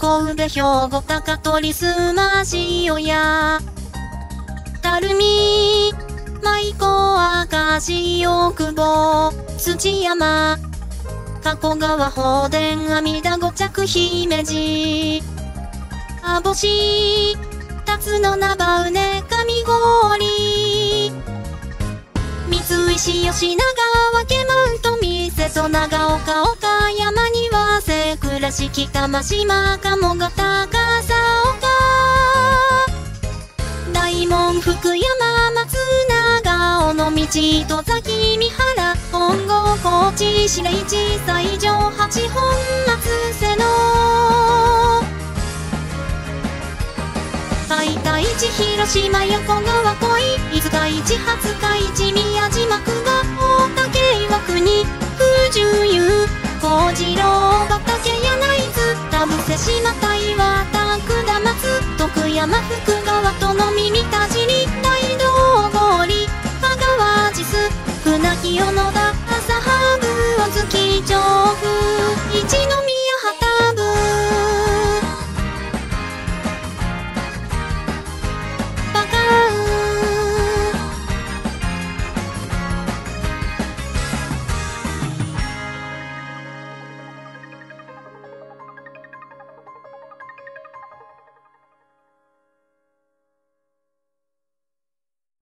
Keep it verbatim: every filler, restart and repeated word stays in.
神戸、兵庫、高取、須磨、塩谷、垂水、舞子、明石、大久保、土山、加古川、放電、阿弥陀、五着、姫路、網干、辰野、名羽、上郡、三石、吉永、分満、富瀬戸、長岡、岡山、庭瀬、倉敷、玉島、鴨ヶ高さ、岡大門、福山、松永、尾道、戸崎、三原、本郷、高知、白市、西条、八本松、瀬野、海田市、広島、横川、小井、飯塚市、廿日市、宮島、久保、大竹、岩国、九十湯、小次郎、畑、柳津、田伏、島、台和、田松、徳山、福川、殿見、三田尻、大道、郡、香川、千須、船木、小野田、朝羽生、小月、調布、